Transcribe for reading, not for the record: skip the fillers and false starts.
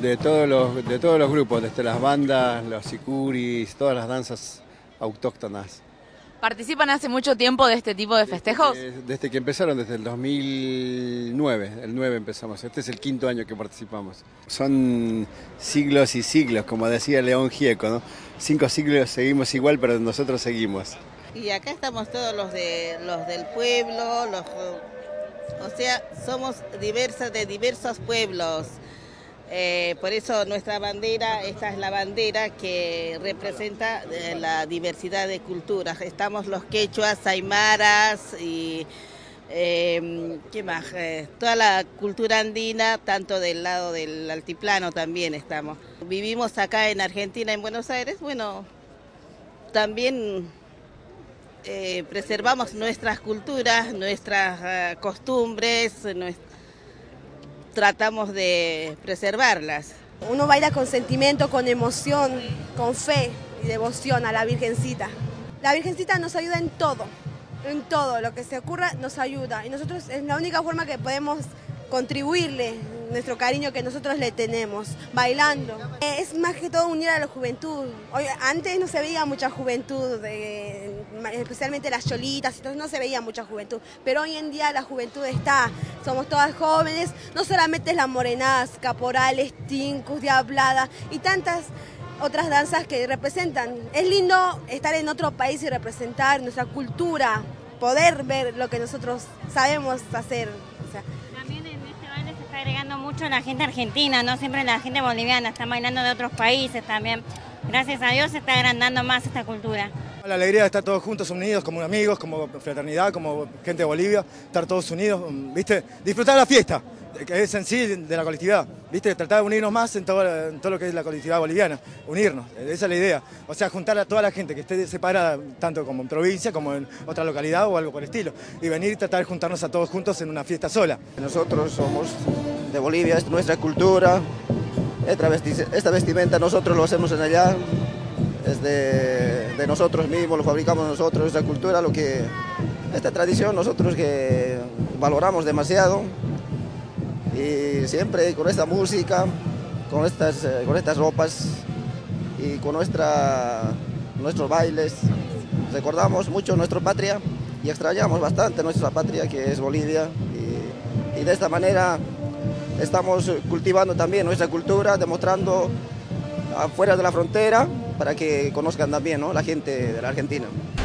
de todos los grupos, desde las bandas, los sicuris, todas las danzas autóctonas. ¿Participan hace mucho tiempo de este tipo de festejos? Desde que empezaron, desde el 2009, el 9 empezamos, este es el quinto año que participamos. Son siglos y siglos, como decía León Gieco, ¿no? 5 siglos seguimos igual, pero nosotros seguimos. Y acá estamos todos los del pueblo, o sea, somos de diversos pueblos. Por eso nuestra bandera, esta es la bandera que representa la diversidad de culturas. Estamos los quechuas, aymaras y ¿qué más? Toda la cultura andina, tanto del lado del altiplano también estamos. Vivimos acá en Argentina, en Buenos Aires, bueno, también preservamos nuestras culturas, nuestras costumbres, tratamos de preservarlas. Uno baila con sentimiento, con emoción, con fe y devoción a la Virgencita. La Virgencita nos ayuda en todo lo que se ocurra nos ayuda. Y nosotros es la única forma que podemos contribuirle nuestro cariño que nosotros le tenemos, bailando. Es más que todo unir a la juventud. Hoy, antes no se veía mucha juventud, especialmente las cholitas, no se veía mucha juventud, pero hoy en día la juventud está, somos todas jóvenes, no solamente es la morenadas, caporales, tincus, diablada y tantas otras danzas que representan. Es lindo estar en otro país y representar nuestra cultura, poder ver lo que nosotros sabemos hacer. O sea, también en este baile se está agregando mucho la gente argentina, no siempre la gente boliviana, está bailando de otros países también. Gracias a Dios se está agrandando más esta cultura. La alegría de estar todos juntos, unidos, como amigos, como fraternidad, como gente de Bolivia, estar todos unidos, ¿viste? Disfrutar la fiesta, que es en sí de la colectividad, ¿viste? Tratar de unirnos más en todo lo que es la colectividad boliviana, unirnos, esa es la idea. O sea, juntar a toda la gente que esté separada, tanto como en provincia, como en otra localidad o algo por el estilo, y venir y tratar de juntarnos a todos juntos en una fiesta sola. Nosotros somos de Bolivia, es nuestra cultura, esta vestimenta nosotros lo hacemos en allá, es de nosotros mismos, lo fabricamos nosotros, esta cultura, esta tradición nosotros que valoramos demasiado y siempre con esta música, con estas ropas y con nuestros bailes recordamos mucho nuestra patria y extrañamos bastante nuestra patria que es Bolivia y de esta manera estamos cultivando también nuestra cultura, demostrando afuera de la frontera para que conozcan también, ¿no?, la gente de la Argentina.